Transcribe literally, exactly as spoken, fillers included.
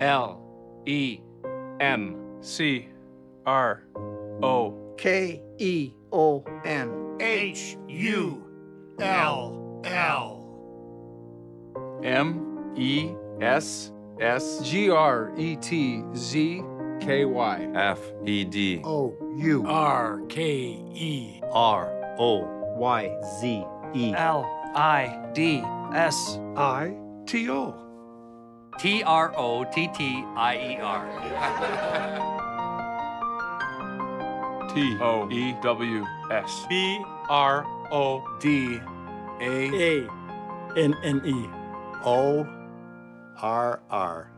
L E M C R O K E O N H U L L M E S S G R E T Z K Y F E D O U R K E R O Y Z E L I D S I T O T R O T T I E R. T O E W S B R O D A A N N E O R R